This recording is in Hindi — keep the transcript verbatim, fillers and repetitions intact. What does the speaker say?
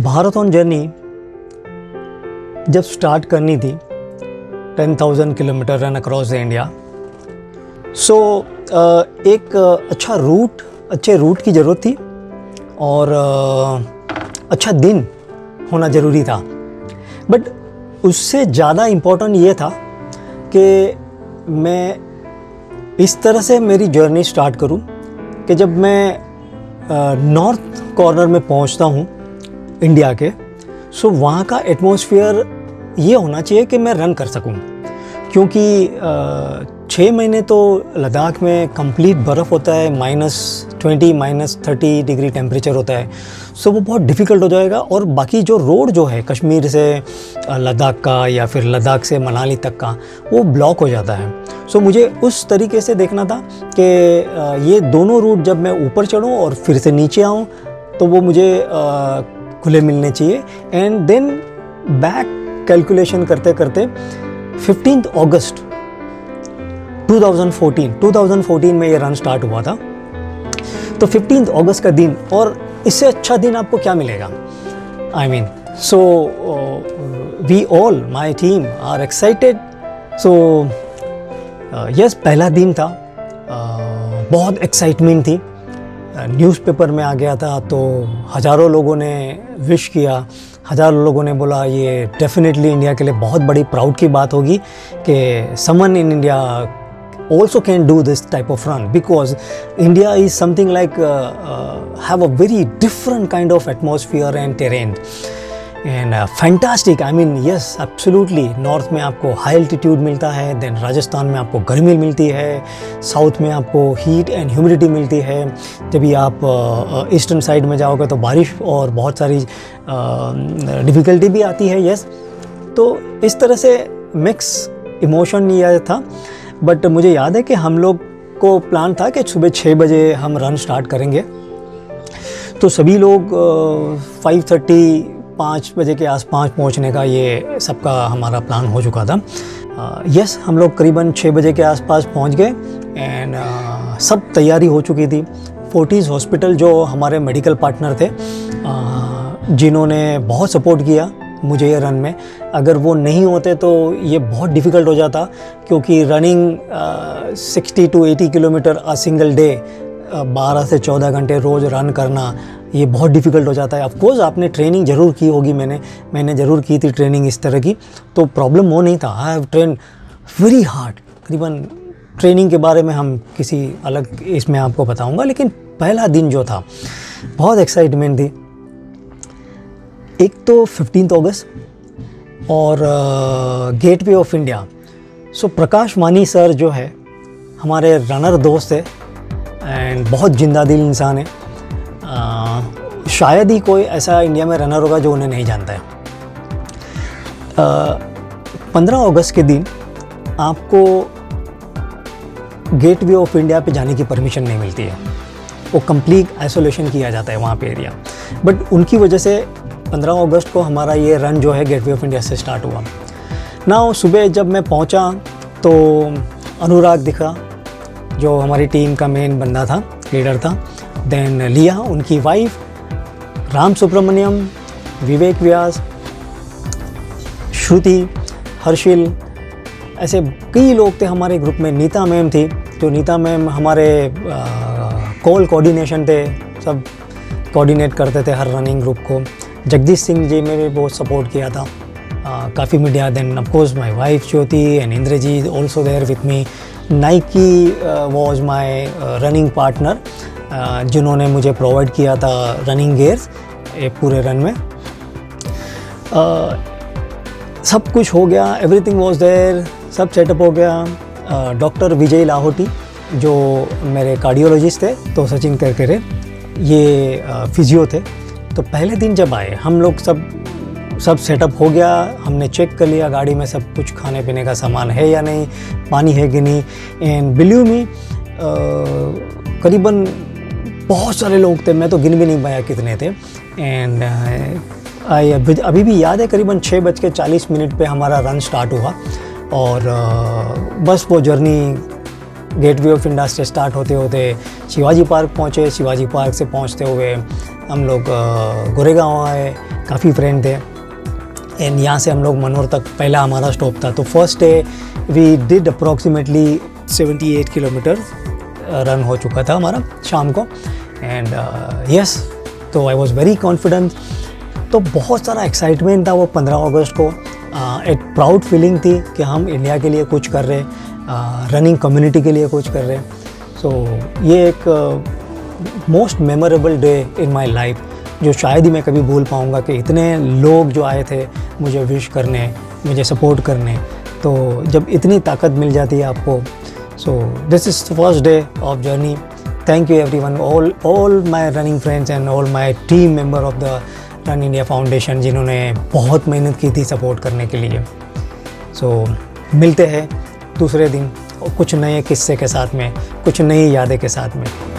मैराथन जर्नी जब स्टार्ट करनी थी, ten thousand kilometre run across the India, so एक अच्छा रूट अच्छे रूट की ज़रूरत थी और uh, अच्छा दिन होना ज़रूरी था। बट उससे ज़्यादा इम्पोर्टेंट ये था कि मैं इस तरह से मेरी जर्नी स्टार्ट करूं कि जब मैं नॉर्थ uh, कॉर्नर में पहुंचता हूं इंडिया के, सो वहाँ का एटमॉस्फेयर ये होना चाहिए कि मैं रन कर सकूं, क्योंकि छः महीने तो लद्दाख में कंप्लीट बर्फ़ होता है, minus twenty minus thirty degree temperature होता है। सो वो बहुत डिफ़िकल्ट हो जाएगा। और बाकी जो रोड जो है कश्मीर से लद्दाख का या फिर लद्दाख से मनाली तक का, वो ब्लॉक हो जाता है। सो मुझे उस तरीके से देखना था कि ये दोनों रूट जब मैं ऊपर चढ़ूँ और फिर से नीचे आऊँ तो वो मुझे खुले मिलने चाहिए। एंड देन बैक कैलकुलेशन करते करते fifteenth August two thousand fourteen में ये रन स्टार्ट हुआ था। तो फिफ्टींथ अगस्त का दिन, और इससे अच्छा दिन आपको क्या मिलेगा? I mean so we all my team are excited. So yes, पहला दिन था, uh, बहुत एक्साइटमेंट थी। न्यूज़पेपर में आ गया था तो हज़ारों लोगों ने विश किया, हज़ारों लोगों ने बोला ये डेफिनेटली इंडिया के लिए बहुत बड़ी प्राउड की बात होगी कि someone in India also can do this type of run, because India is something like uh, uh, have a very different kind of atmosphere and terrain and uh, fantastic. I mean yes, absolutely. North में आपको high altitude मिलता है, then राजस्थान में आपको गर्मी मिलती है, साउथ में आपको heat and humidity मिलती है, जब भी आप ईस्टर्न uh, साइड में जाओगे तो बारिश और बहुत सारी डिफ़िकल्टी uh, भी आती है। यस, तो इस तरह से मिक्स इमोशन ये था। बट मुझे याद है कि हम लोग को प्लान था कि सुबह छः बजे हम रन स्टार्ट करेंगे। तो सभी लोग फाइव थर्टी पाँच बजे के आसपास पहुंचने का ये सबका हमारा प्लान हो चुका था। यस, हम लोग करीबन छः बजे के आसपास पहुंच गए एंड uh, सब तैयारी हो चुकी थी। फोर्टिस हॉस्पिटल जो हमारे मेडिकल पार्टनर थे, uh, जिन्होंने बहुत सपोर्ट किया मुझे ये रन में, अगर वो नहीं होते तो ये बहुत डिफ़िकल्ट हो जाता, क्योंकि running sixty to eighty kilometre a single day, बारह से चौदह घंटे रोज़ रन करना, ये बहुत डिफ़िकल्ट हो जाता है। ऑफ कोर्स आपने ट्रेनिंग ज़रूर की होगी, मैंने मैंने ज़रूर की थी ट्रेनिंग इस तरह की, तो प्रॉब्लम वो नहीं था। I have train very hard. करीबन ट्रेनिंग के बारे में हम किसी अलग इसमें आपको बताऊँगा, लेकिन पहला दिन जो था बहुत एक्साइटमेंट थी। एक तो फिफ्टींथ अगस्त और gateway of India. So Prakash Mani sir जो है हमारे रनर दोस्त है एंड बहुत जिंदा दिल इंसान है। uh, शायद ही कोई ऐसा इंडिया में रनर होगा जो उन्हें नहीं जानता है। पंद्रह uh, अगस्त के दिन आपको गेटवे ऑफ इंडिया पे जाने की परमिशन नहीं मिलती है, वो कंप्लीट आइसोलेशन किया जाता है वहाँ पे एरिया। बट उनकी वजह से पंद्रह अगस्त को हमारा ये रन जो है गेटवे ऑफ इंडिया से स्टार्ट हुआ। ना सुबह जब मैं पहुंचा तो अनुराग दिखा, जो हमारी टीम का मेन बंदा था, लीडर था। देन लिया, उनकी वाइफ, राम सुब्रमण्यम, विवेक व्यास, श्रुति, हर्षिल, ऐसे कई लोग थे हमारे ग्रुप में। नीता मैम थी, जो नीता मैम हमारे कॉल कोऑर्डिनेशन थे, सब कोऑर्डिनेट करते थे हर रनिंग ग्रुप को। जगदीश सिंह जी ने भी बहुत सपोर्ट किया था, काफ़ी media. Then of course my wife Jyoti and Indrajeet also there with me. Nike was my running partner, जिन्होंने मुझे प्रोवाइड किया था रनिंग गियर्स पूरे रन में। uh, सब कुछ हो गया, एवरीथिंग वाज देयर, सब सेटअप हो गया। डॉक्टर uh, विजय लाहौटी जो मेरे कार्डियोलॉजिस्ट थे, तो सचिन करके ये फिजियो थे। तो पहले दिन जब आए हम लोग, सब सब सेटअप हो गया, हमने चेक कर लिया गाड़ी में सब कुछ खाने पीने का सामान है या नहीं, पानी है कि नहीं। एंड बिलीव मी, करीबन बहुत सारे लोग थे, मैं तो गिन भी नहीं पाया कितने थे। एंड आई अभी भी याद है, करीबन छः बज के चालीस मिनट पर हमारा रन स्टार्ट हुआ और uh, बस वो जर्नी गेटवे ऑफ इंडिया से स्टार्ट होते होते शिवाजी पार्क पहुँचे। शिवाजी पार्क से पहुँचते हुए हम लोग गोरेगांव आए, काफ़ी फ्रेंड थे। एंड यहाँ से हम लोग मनोर तक पहला हमारा स्टॉप था। तो first day we did approximately अठहत्तर किलोमीटर रन हो चुका था हमारा शाम को। एंड यस, तो आई वॉज वेरी कॉन्फिडेंट। तो बहुत सारा एक्साइटमेंट था वो पंद्रह अगस्त को। एक प्राउड फीलिंग थी कि हम इंडिया के लिए कुछ कर रहे, रनिंग कम्युनिटी के लिए कुछ कर रहे। सो so, ये एक most memorable day in my life, जो शायद ही मैं कभी भूल पाऊँगा कि इतने लोग जो आए थे मुझे विश करने, मुझे सपोर्ट करने। तो जब इतनी ताकत मिल जाती है आपको, so this is the first day of journey. Thank you everyone, all all my running friends and all my team member of the Run India Foundation, जिन्होंने बहुत मेहनत की थी सपोर्ट करने के लिए। सो so, मिलते हैं दूसरे दिन कुछ नए किस्से के साथ में, कुछ नई यादें के साथ में।